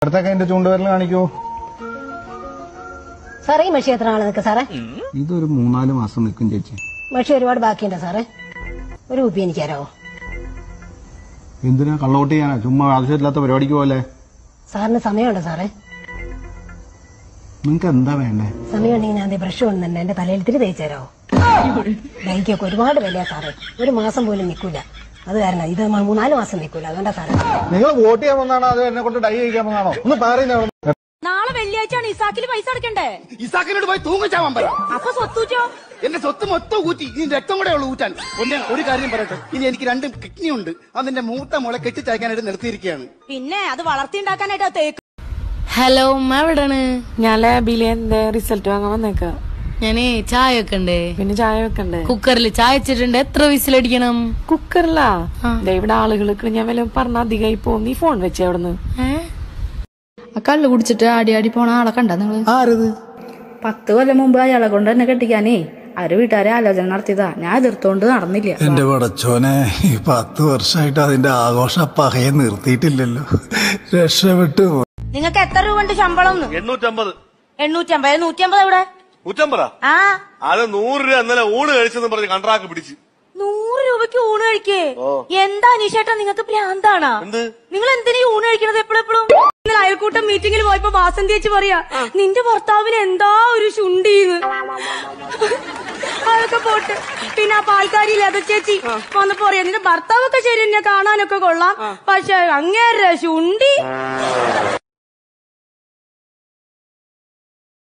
അടുത്തൊക്കെ എന്റെ ചൂണ്ടുവരൽ കാണിക്കൂ. സാറേ ഈ മഷി എത്ര നാളെ നിൽക്കും സാറേ? ഇതൊരു 3-4 മാസം നിൽക്കും ചേച്ചി. മഷി ഒരുപാട് ബാക്കിയുണ്ടോ സാറേ? ഒരു കുപ്പി എനിക്കാരാവോ? എന്തിനാ കള്ളോട്ട് ചെയ്യാനാ? ചുമ്മാ ആവശ്യമില്ലാത്ത പരിപാടിക്ക് പോലെ. സാറിന് സമയമുണ്ടോ സാറേ? നിങ്ങക്ക് എന്താ വേണ്ടേ? സമയമുണ്ടെങ്കിൽ ഞാൻ ബ്രഷ് കൊണ്ടുണ്ട് എന്റെ തലയിൽ ഇത്തിരി തേച്ചേരോ? ഡൈക്കൊക്കെ ഒരുപാട് വിലയാ സാറേ. ഒരു മാസം പോലും നിൽക്കൂല. അത് കാരണം ഇത് 3-4 മാസം നിൽക്കൂല. അതുകൊണ്ടാ സാറേ. നിങ്ങൾ വോട്ട് ചെയ്യാൻ വന്നാണോ അത് എന്നെ കൊണ്ട് ഡൈ കഴിക്കാൻ വന്നാണോ? ഒന്ന് പറയുന്ന. നാളെ വെള്ളിയാഴ്ചയാണ് ഇസാക്കിൽ പൈസ അടക്കണ്ടേ? ഇസാക്കിനോട് പോയി തൂങ്ങിച്ചാവാൻ പറയാം. അപ്പൊ സ്വത്തൂച്ചോ? എന്റെ സ്വത്ത് മൊത്തം ഊറ്റി. ഇനി രക്തം കൂടെ ഉള്ളു ഊറ്റാൻ. ഒരു കാര്യം പറയട്ടെ, ഇനി എനിക്ക് 2 കിഡ്നി ഉണ്ട്. അതിന്റെ മൂത്ത മുള കെട്ടിച്ചയക്കാനായിട്ട് നിർത്തിയിരിക്കുകയാണ്. പിന്നെ അത് വളർത്തിണ്ടാക്കാനായിട്ട് തേക്ക്. ഹലോ ഉമ്മ എവിടാണ്? ഞാൻ ലാബിലെ എന്റെ റിസൾട്ട് വാങ്ങാൻ വന്നേക്ക. ഞാനേ ചായ വെക്കണ്ടേ? പിന്നെ ചായ വെക്കണ്ടേ? കുക്കറിൽ ചായ വെച്ചിട്ടുണ്ട്. എത്ര വിസിലടിക്കണം? കുക്കറിലാ? ഇവിടെ ആളുകൾക്ക് ഞാൻ വല്ല പറഞ്ഞ അധികമായി പോകും. നീ ഫോൺ വെച്ചേ അവിടുന്ന്. ആ കള്ളു കുടിച്ചിട്ട് ആടി ആടി പോണ ആളെ കണ്ട നിങ്ങള്? ആരത്? 10 കൊല്ലം മുമ്പ് അയാളെ കൊണ്ട് എന്നെ കെട്ടിക്കാനേ അവര് വീട്ടുകാരെ ആലോചന നടത്തിയതാ. ഞാൻ എതിർത്തോണ്ട് നടന്നില്ല. എന്റെ പടച്ചോനെ, ഈ 10 വർഷമായിട്ട് അതിന്റെ ആഘോഷ പകയെ നിർത്തിയിട്ടില്ലല്ലോ. രക്ഷപ്പെട്ടു. നിങ്ങൾക്ക് എത്ര രൂപ ഉണ്ട് ശമ്പളം? 850. 850. 150 എവിടെ? 150? ആ, അത് 100 രൂപ ഇന്നലെ ഊണ് കഴിച്ചെന്ന് പറഞ്ഞ് കണ്ട്രാക്ക് പിടിച്ച്. 100 രൂപയ്ക്ക് ഊണ് കഴിക്കേ? എന്താ അനീഷേട്ടാ നിങ്ങൾക്ക് ഭ്രാന്താണാ? നിങ്ങൾ എന്തിനാ ഈ ഊണ് കഴിക്കണത് എപ്പോഴെപ്പോഴും? ഇന്നലെ അയൽക്കൂട്ടം മീറ്റിംഗിൽ പോയപ്പോ വാസന്തി ചേച്ചി പറയാ, നിന്റെ ഭർത്താവിന് എന്താ ഒരു ശുണ്ടീന്ന്. അതൊക്കെ പോട്ട്. പിന്നെ ആ പാൽക്കാരി ലത ചേച്ചി വന്നപ്പോ പറയാ, നിന്റെ ഭർത്താവൊക്കെ ശരി തന്നെ, കാണാനൊക്കെ കൊള്ളാം, പക്ഷെ അങ്ങേരെ ശുണ്ടി.